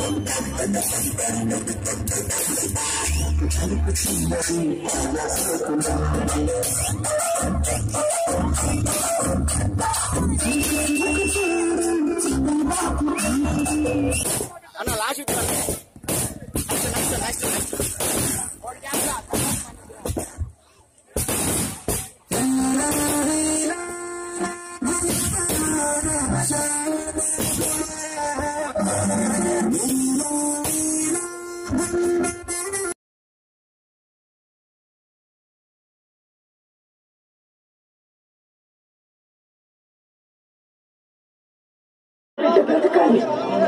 బ్రతకాలి,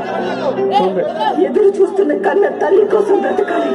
ఎదురు చూస్తున్న కన్న తల్లి కోసం బ్రతకాలి.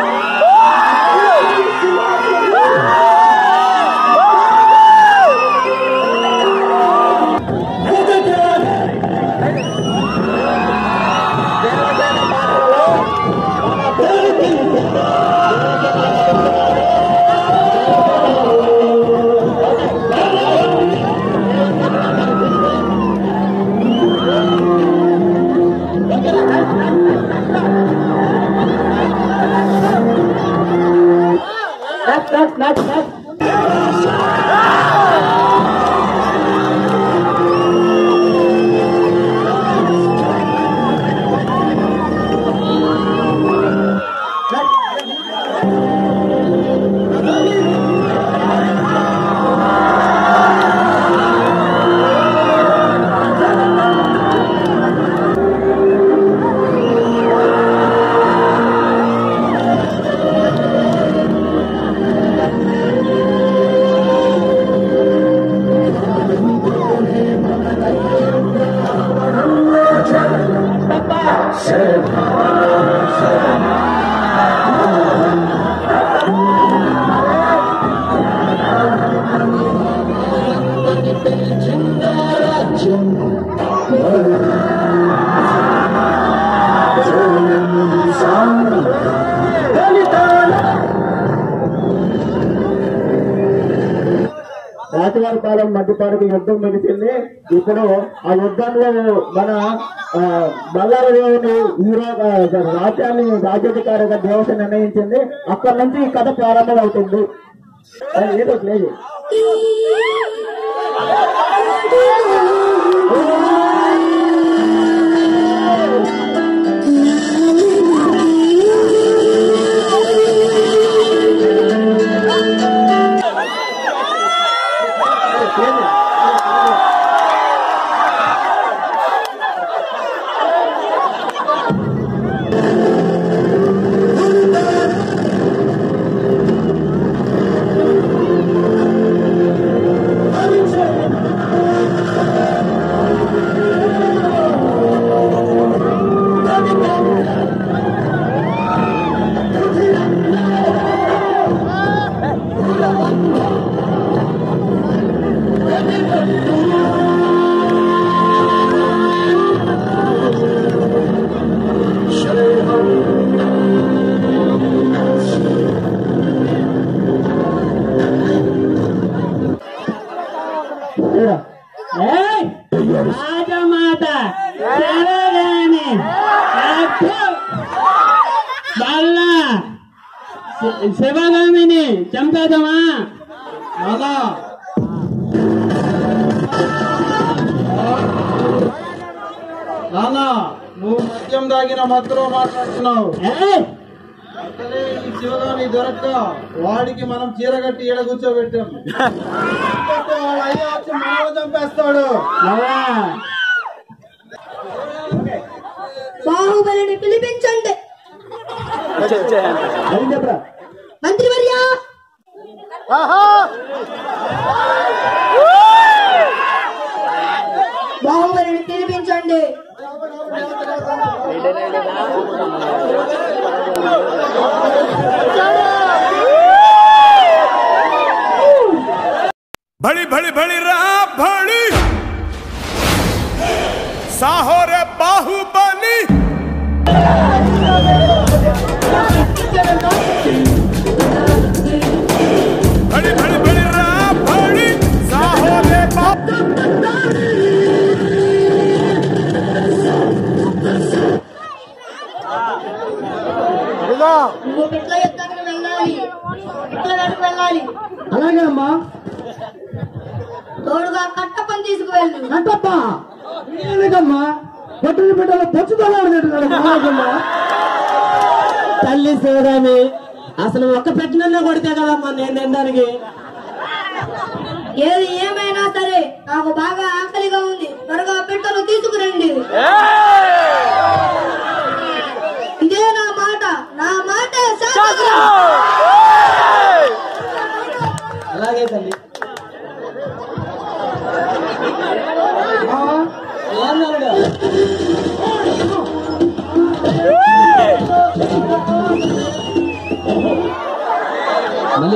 రాచవారిపాలెం మధ్యపాలకు యుద్ధం ముగిసింది. ఇప్పుడు ఆ యుద్ధంలో మన బల్లారదేవుని రాజ్యాన్ని రాజ్యాధికారిగా దేవత నిర్ణయించింది. అక్కడి నుంచి ఈ కథ ప్రారంభం అవుతుంది. ఏదో లేదు రాజమాత శివగామిని చంపేదమా? అలా నానా నువ్వు మద్యం దాగిన మత్తులో మాట్లాడుతున్నావు. అసలే ఈ శివగామి దొరక్క వాడికి మనం చీరగట్టి ఈడ కూర్చోబెట్టాం. వాడు అయ్యా వచ్చి మనల్ని చంపేస్తాడు. బాహుబలిని పిలిపించండి. మంత్రివర్య బాహుబలిని పిలిపించండి. भड़ी भड़ी भड़ी रहा भड़ी साहो रे बाहुबली भड़ी भड़ी भड़ी रहा भड़ी साहो रे అలాగే అమ్మా. తోడుగా కట్టపని తీసుకువెళ్ళు. కట్టప్ప ఎందుకమ్మా? పొట్టిన బిడ్డలు పొచ్చుకోవాలమ్మా. తల్లి శివరామి అసలు ఒక్క పెట్టినన్నా కొడితే కదమ్మా నేను తినడానికి. ఏది ఏమైనా సరే నాకు బాగా ఆకలిగా ఉంది, త్వరగా పెట్టెలు తీసుకురండి. ఇదే నా మాట, నా మాట శాసనం. అలాగే తల్లి. మళ్ళీ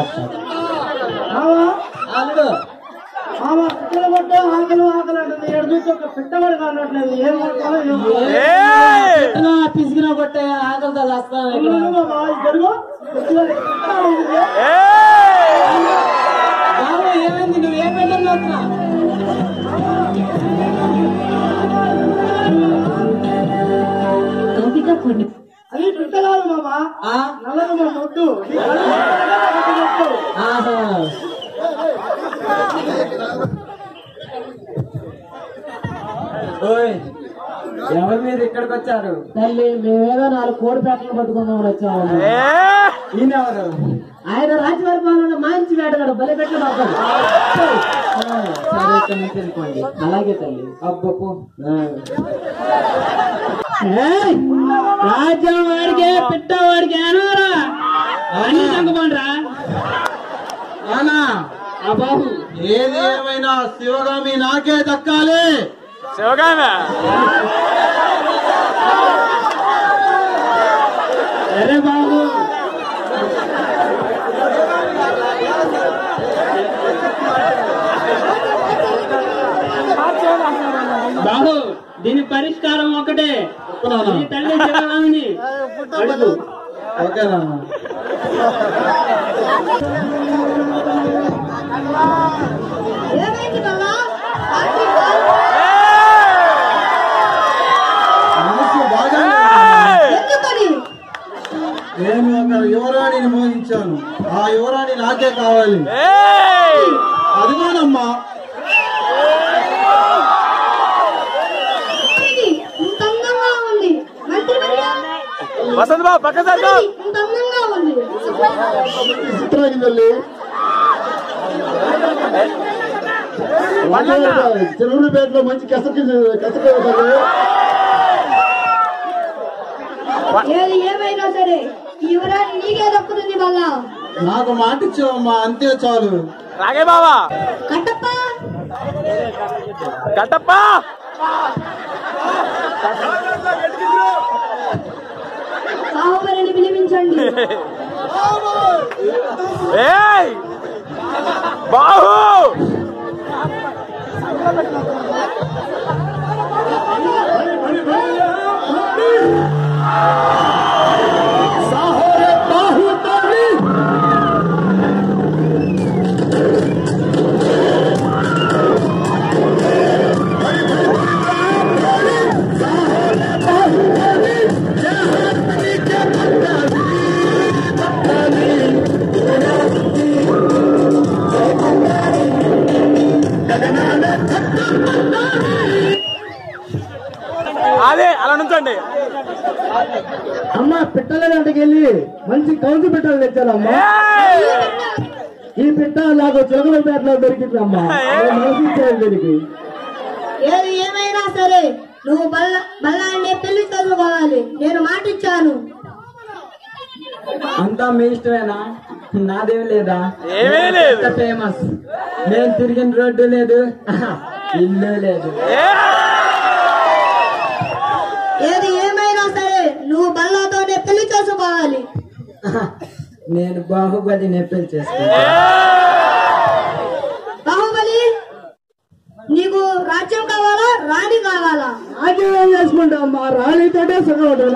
ఆకలి ఆకలి అంటే ఏడు చూసి ఒక పెట్టబడి కానట్లేదు. ఏం తీసుకున్నా కొట్టే ఆకలితో వస్తాను. ఏమైంది? నువ్వు ఏం పెట్టాను వస్తున్నా? అది పెట్టరాదు మామా, నల్లదు మా మొట్టు. ఎవరి మీద ఇక్కడికి వచ్చారు? తల్లి మేమేదో 4 కోడి పేటలు పట్టుకుందామని వచ్చాము. ఈయనెవరు? ఆయన రాజవారిపాలెం మంచి వేటగాడు, బలి పెట్టలు పడతాడు. సరే ఇక్కడ నుంచి వెళ్ళిపోండి. అలాగే తల్లి. అబ్బో రాజ్యం వాడికే పిట్టవాడికి అనరా అన్ని తగ్గమండ్రా అనా బాబు. ఏది ఏమైనా శివగామి నాకే దక్కాలి. శివగామి అరే బాబు బాబు దీని పరిష్కారం ఒకటే. ఈ తల్లి శివగామిని అడుగు. ఓకేనా? ఏమైంది బాబా? మనసు బాగా ఎందుకని? నేను ఒక యువరాణిని మోహించాను. ఆ యువరాణి నాకే కావాలి. అదిగోనమ్మా. ఇంత అందంగా ఉంది. మంత్రి వసంత్ బాబు పక్క సార్ ఇంత అందంగా ఉంది. చిత్రాంగి చెరువులపేటలో మంచి ఏది ఏమైనా సరే ఈ యువరాణి నీకే దక్కుతుంది మళ్ళా. నాకు మాట ఇచ్చావమ్మా, అంతే చాలు. రాగే బావా. కట్టప్ప కట్టప్ప బాహుబలిని పిలిపించండి. బాహు అదే అలా నుంచండి. అమ్మ పిట్టల గంటకి వెళ్ళి మంచి కౌంటి పిట్టలు తెచ్చారమ్మా. ఈ పిట్ట నాకు చిలకలపేటలో దొరికిందమ్మా. దొరికి ఏది ఏమైనా సరే నువ్వు బల్లాన్ని పెళ్లి చదువుకోవాలి. నేను మాట ఇచ్చాను. అంతా మీ ఇష్టమేనా? నాదేమి లేదా? ఏమీ లేదు. ఫేమస్. నేను తిరిగిన రోడ్డు లేదు, ఇల్లు లేదు. ఏది ఏమైనా సరే నువ్వు బల్లాతోనే పెళ్లి చేసుకోవాలి. నేను బాహుబలి పెళ్లి చేసుకున్నా. బాహుబలి నీకు రాజ్యం కావాలా, రాణి కావాలా? రాజ్యం చేసుకుంటా అమ్మా. రాణితోటే సుఖం.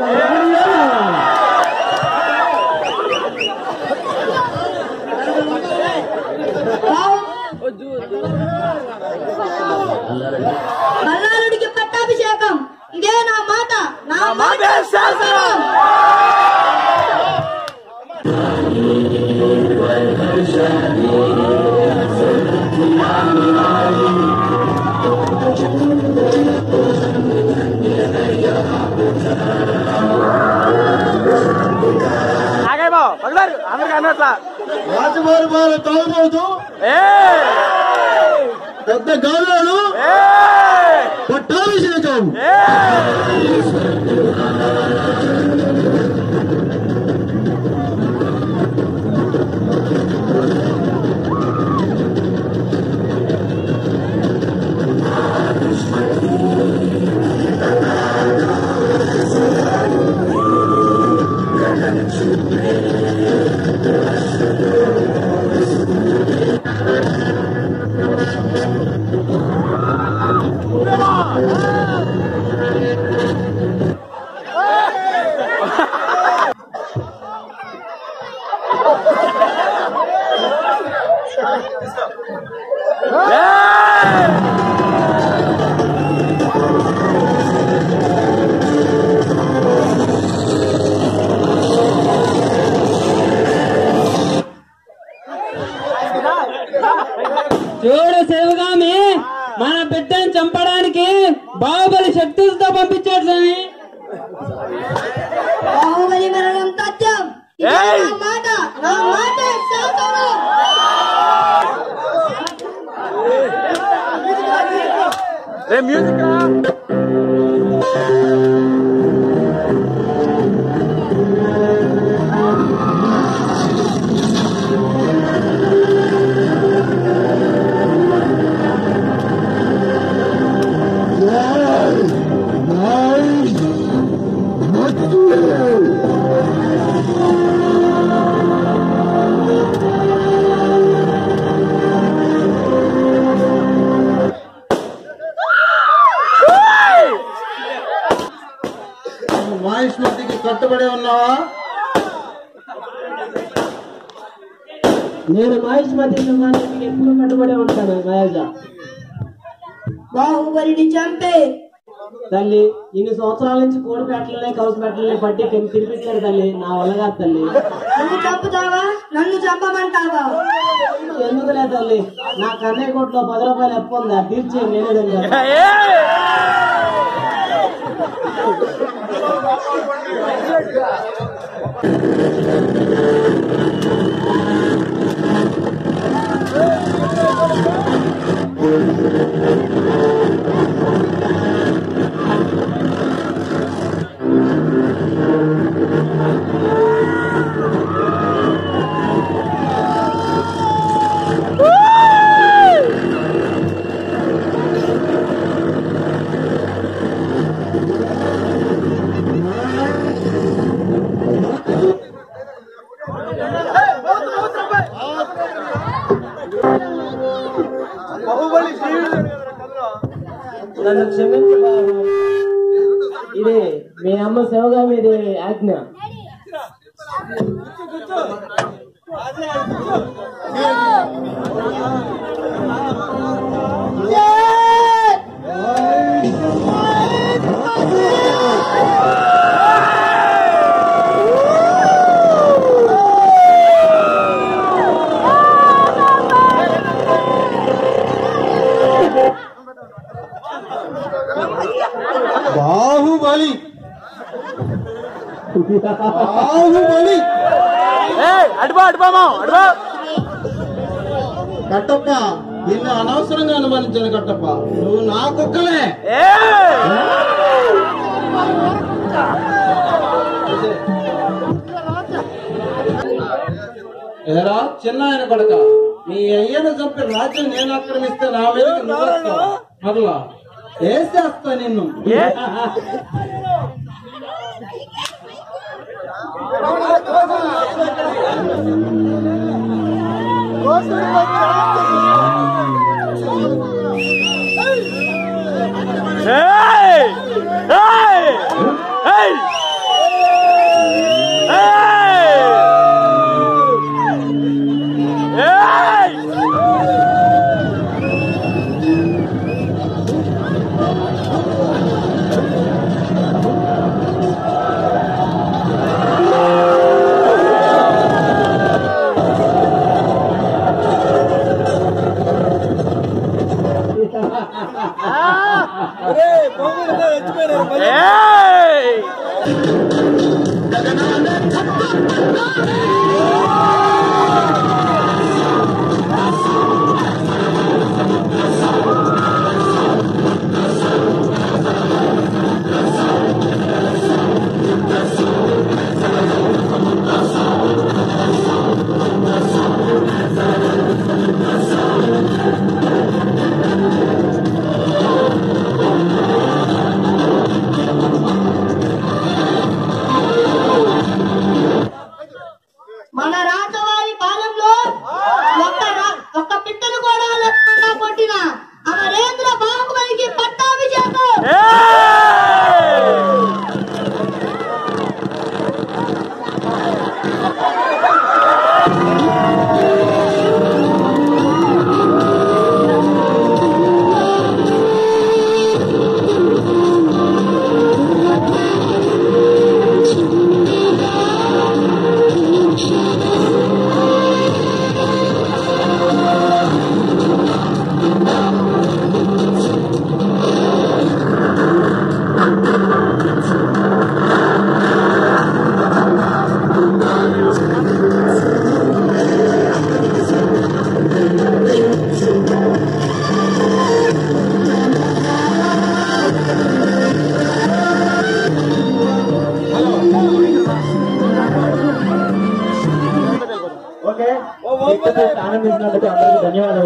బల్లాలుడికి పట్టాభిషేకం. ఇదే నా మాట, నా మాట శాసనం. Shadi రాచవారిపాలెం తాగుబోతూ పెద్ద గాలాలు పట్టాభిషేకం. చూడు శివగామి, మన బిడ్డను చంపడానికి బాహుబలి శక్తులతో పంపించాడు స్వామి. బాహుబలి మరణం తథ్యం. ఇది నా మాట, నా మాట శాసనం. మ్యూజిక్ మహిష్మతికి కట్టుబడి ఉన్నావా? నేను మహిష్మతి సింహానికి ఎప్పుడు కట్టుబడి ఉంటాను మహేష. బాహుబలిని చంపే తల్లి, ఇన్ని సంవత్సరాల నుంచి కోడి పెట్టలనే కౌసు పెట్టలనే పట్టి తినిపించారు తల్లి. నా వల్ల కాదు తల్లి. నువ్వు చంపుతావా? నన్ను చంపమంటావా? ఎందుకులే తల్లి, నా కన్నయ్య కోట్లో 10 రూపాయలు అప్పు ఉంది, అది తీర్చే నేనేదండి. నన్ను క్షమించు బాబు, ఇది మీ అమ్మ శివగా మీది ఆజ్ఞ. బాహుబలి బాహుబలి కట్టప్ప, నిన్ను అనవసరంగా అనుమానించాను కట్టప్ప. నువ్వు నా కుక్కలే. ఏరా చిన్న ఆయన కొడక, నీ అయ్యను చంపి రాజ్యం నేను ఆక్రమిస్తే నా మీద మరలా వేసేస్తా నిన్ను.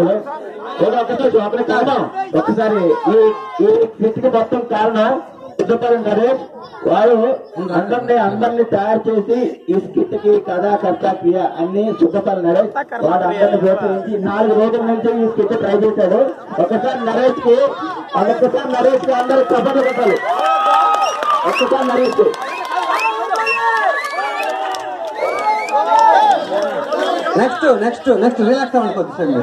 వాళ్ళు ఒకసారి కారణం ఒకసారి ఈ స్థితికి మొత్తం కారణం సుబ్బపల్లి నరేష్. వాడు అందరినీ తయారు చేసి ఈ స్కిట్ కి కథా కర్త క్రియ అన్ని సుబ్బపల్లి నరేష్. వాడు అందరిని ప్రోత్సహించి 4 రోజుల నుంచి ఈ స్కిట్ ట్రై చేశాడు. ఒకసారి నరేష్ కి అందరూ కబడ్డీ కొట్టాలి. ఒక్కసారి నరేష్ కి నెక్స్ట్ రిలాక్స్ అవ్వండి కొద్దిసేపు.